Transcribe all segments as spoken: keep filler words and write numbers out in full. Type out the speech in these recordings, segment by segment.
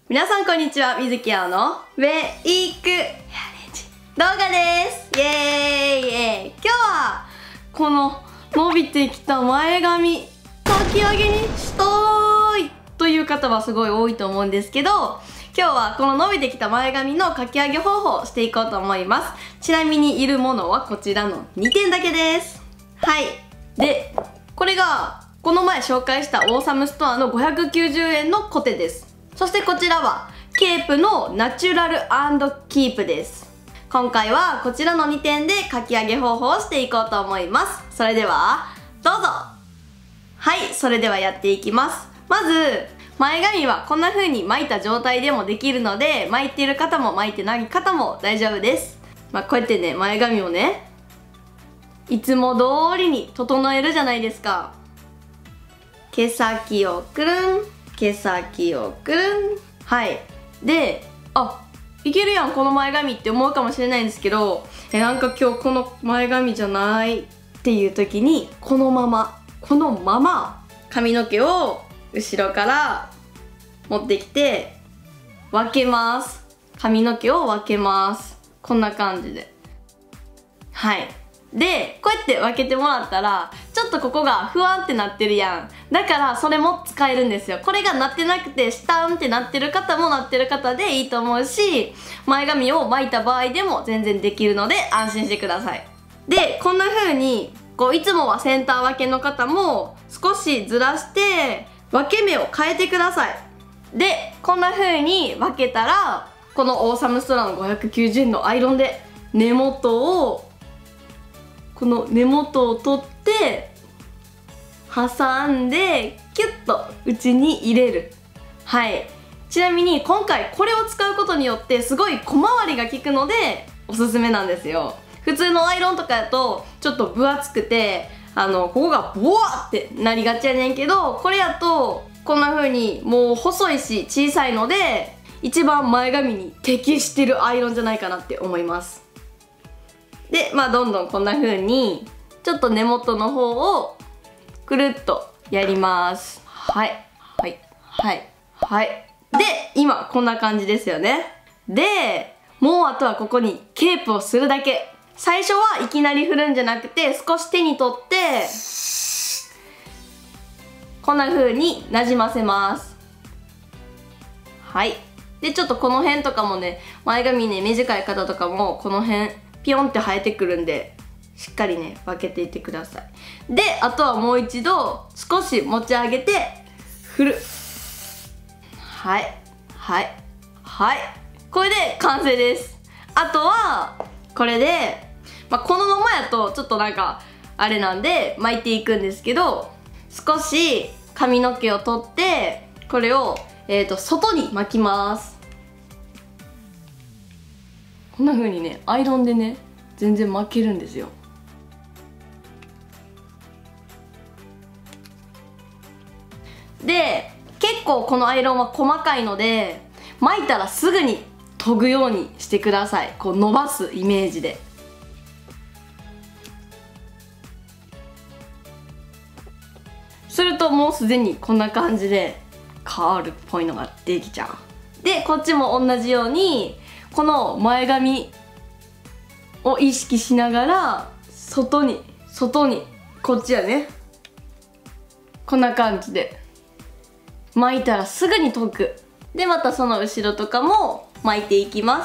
皆さんこんにちは、みずきあおのウェイクヘアレンジ動画です。イエーイイエーイ。今日はこの伸びてきた前髪かき上げにしたいという方はすごい多いと思うんですけど、今日はこの伸びてきた前髪のかき上げ方法をしていこうと思います。ちなみにいるものはこちらのにてんだけです。はい。で、これがこの前紹介したオーサムストアのごひゃくきゅうじゅうえんのコテです。そしてこちらはケープのナチュラル&キープです。今回はこちらのにてんでかき上げ方法をしていこうと思います。それではどうぞ。はい、それではやっていきます。まず前髪はこんな風に巻いた状態でもできるので、巻いている方も巻いてない方も大丈夫です。まあ、こうやってね、前髪をねいつも通りに整えるじゃないですか。毛先をくるん、毛先をくるん。はい。で、あ、いけるやんこの前髪って思うかもしれないんですけど、えなんか今日この前髪じゃないっていう時に、このままこのまま髪の毛を後ろから持ってきて分けます。髪の毛を分けます。こんな感じで。はい。で、こうやって分けてもらったらちょっとここが不安ってなってるやん。だからそれも使えるんですよ。これがなってなくてシタンってなってる方もなってる方でいいと思うし、前髪を巻いた場合でも全然できるので安心してください。で、こんな風にこういつもはセンター分けの方も少しずらして分け目を変えてください。で、こんな風に分けたら、このオーサムストアのごひゃくきゅうじゅうえんのアイロンで根元をこの根元を取って挟んでキュッと内に入れる。はい。ちなみに今回これを使うことによってすごい小回りが効くのでおすすめなんですよ。普通のアイロンとかだとちょっと分厚くてあのここがボワーってなりがちやねんけど、これやとこんな風にもう細いし小さいので一番前髪に適してるアイロンじゃないかなって思います。で、まあどんどんこんな風にちょっと根元の方をくるっとやります。はいはいはいはい。で、今こんな感じですよね。で、もうあとはここにケープをするだけ。最初はいきなり振るんじゃなくて少し手に取ってこんな風になじませます。はい。で、ちょっとこの辺とかもね、前髪ね短い方とかもこの辺ピヨンって生えてくるんで、しっかりね分けていってください。で、あとはもう一度少し持ち上げて振る。はいはいはい。これで完成です。あとはこれで、まあ、このままやとちょっとなんかあれなんで巻いていくんですけど、少し髪の毛を取ってこれを、えーと外に巻きます。こんな風にねアイロンでね全然巻けるんですよ。で、結構このアイロンは細かいので巻いたらすぐに研ぐようにしてください。こう伸ばすイメージで。するともうすでにこんな感じでカールっぽいのができちゃう。で、こっちも同じようにこの前髪を意識しながら外に外にこっちやね、こんな感じで巻いたらすぐに解く。で、またその後ろとかも巻いていきます。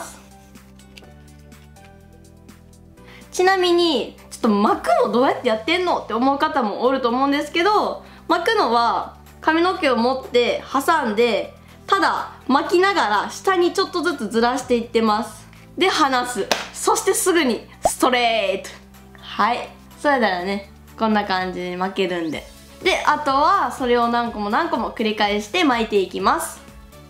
ちなみにちょっと巻くのどうやってやってんのって思う方もおると思うんですけど、巻くのは髪の毛を持って挟んでただ巻きながら下にちょっとずつずらしていってます。で、離す。そしてすぐにストレート。はい。それならねこんな感じに巻けるんで。で、あとはそれを何個も何個も繰り返して巻いていきます。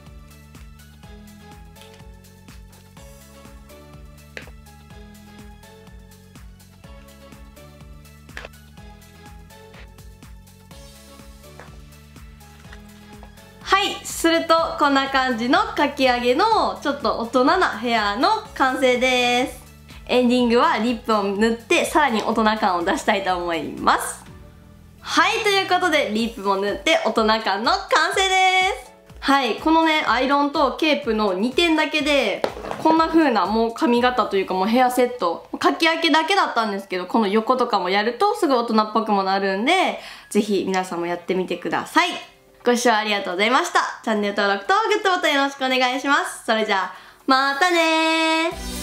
はい、するとこんな感じのかき上げのちょっと大人なヘアの完成です。エンディングはリップを塗ってさらに大人感を出したいと思います。はい、ということでリップも塗って大人感の完成です。 はい、このねアイロンとケープのにてんだけでこんな風なもう髪型というかもうヘアセット、かき分けだけだったんですけど、この横とかもやるとすぐ大人っぽくもなるんで、ぜひ皆さんもやってみてください。ご視聴ありがとうございました。チャンネル登録とグッドボタンよろしくお願いします。それじゃあまたねー。